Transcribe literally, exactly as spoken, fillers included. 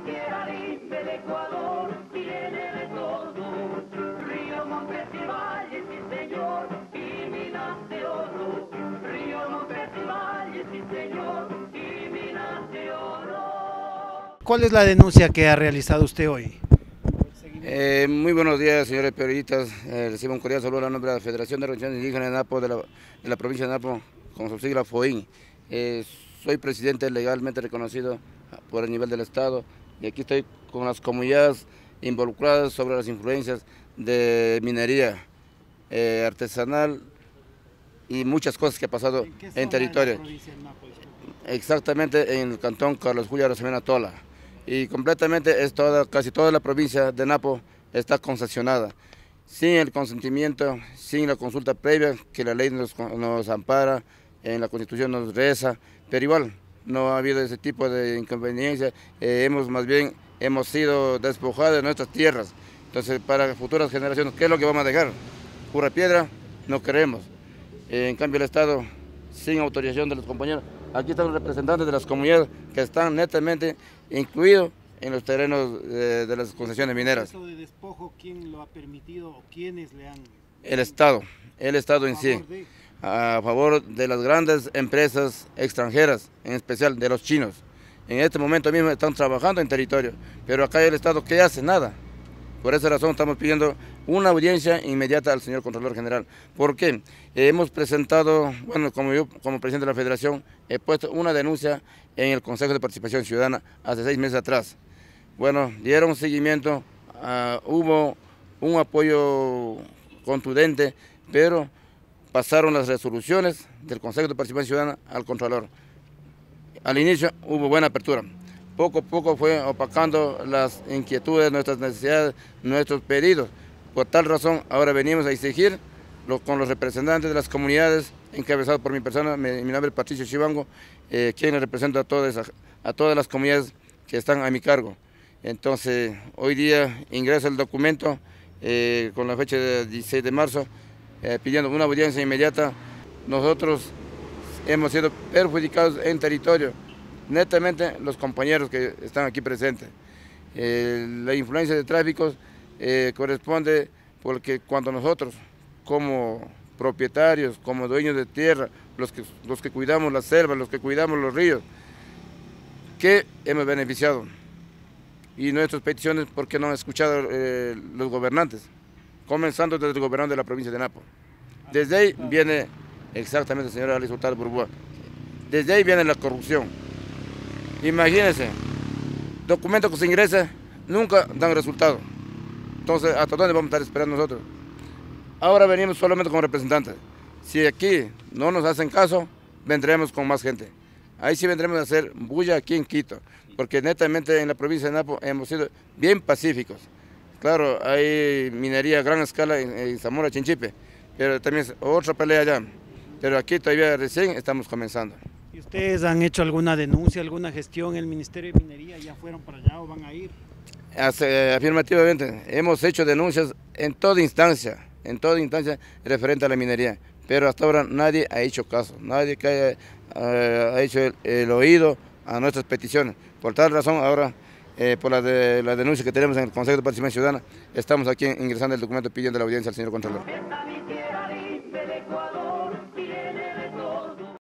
del Ecuador tiene de todo, río, montes y valles, sí señor, y minas de oro, río, montes y valles, sí señor, y minas de oro. ¿Cuál es la denuncia que ha realizado usted hoy? Eh, muy buenos días, señores periodistas. Eh, recibo un cordial saludo a nombre de la Federación de Organizaciones Indígenas de Napo, de la, de la provincia de Napo, con su sigla FOIN. Eh, soy presidente legalmente reconocido por el nivel del Estado y aquí estoy con las comunidades involucradas sobre las influencias de minería eh, artesanal y muchas cosas que ha pasado ¿En qué en zona territorio. de la provincia de Napo, disculpe? Exactamente en el cantón Carlos Julio Arosemena Tola. Y completamente es toda, casi toda la provincia de Napo está concesionada, sin el consentimiento, sin la consulta previa que la ley nos, nos ampara, en la Constitución nos reza, pero igual no ha habido ese tipo de inconveniencia, eh, hemos más bien hemos sido despojados de nuestras tierras. Entonces, para futuras generaciones, ¿qué es lo que vamos a dejar? Pura piedra, no queremos. Eh, en cambio, el Estado, sin autorización de los compañeros, aquí están los representantes de las comunidades que están netamente incluidos en los terrenos de, de las concesiones mineras. ¿Eso de despojo quién lo ha permitido o quiénes le han...? El Estado, el Estado en sí, de... a favor de las grandes empresas extranjeras, en especial de los chinos. En este momento mismo están trabajando en territorio, pero acá el Estado, ¿qué hace? Nada. Por esa razón estamos pidiendo una audiencia inmediata al señor Contralor General. ¿Por qué? Eh, hemos presentado, bueno, como yo como presidente de la Federación, he puesto una denuncia en el Consejo de Participación Ciudadana hace seis meses atrás. Bueno, dieron seguimiento, uh, hubo un apoyo contundente, pero pasaron las resoluciones del Consejo de Participación Ciudadana al Contralor. Al inicio hubo buena apertura. Poco a poco fue opacando las inquietudes, nuestras necesidades, nuestros pedidos. Por tal razón, ahora venimos a exigir lo, con los representantes de las comunidades, encabezados por mi persona, mi, mi nombre es Patricio Chivango, eh, quien representa a todas, a, a todas las comunidades que están a mi cargo. Entonces, hoy día ingresa el documento eh, con la fecha de dieciséis de marzo, eh, pidiendo una audiencia inmediata. Nosotros hemos sido perjudicados en territorio, netamente los compañeros que están aquí presentes. Eh, la influencia de tráficos eh, corresponde porque cuando nosotros, como propietarios, como dueños de tierra, los que, los que cuidamos las selvas, los que cuidamos los ríos, ¿qué hemos beneficiado? Y nuestras peticiones, ¿por qué no han escuchado eh, los gobernantes? Comenzando desde el gobernador de la provincia de Napo. Desde ahí viene exactamente el señor Alice Hurtado Burbuá. Desde ahí viene la corrupción. Imagínense, documentos que se ingresan nunca dan resultado. Entonces, ¿hasta dónde vamos a estar esperando nosotros? Ahora venimos solamente como representantes. Si aquí no nos hacen caso, vendremos con más gente. Ahí sí vendremos a hacer bulla aquí en Quito, porque netamente en la provincia de Napo hemos sido bien pacíficos. Claro, hay minería a gran escala en, en Zamora, Chinchipe, pero también es otra pelea allá. Pero aquí todavía recién estamos comenzando. ¿Y ustedes han hecho alguna denuncia, alguna gestión en el Ministerio de Minería? ¿Ya fueron para allá o van a ir? Hace, afirmativamente, hemos hecho denuncias en toda instancia, en toda instancia referente a la minería, pero hasta ahora nadie ha hecho caso, nadie que haya, uh, ha hecho el, el oído a nuestras peticiones. Por tal razón, ahora, eh, por la, de, la denuncia que tenemos en el Consejo de Participación Ciudadana, estamos aquí ingresando el documento pidiendo la audiencia al señor Contralor.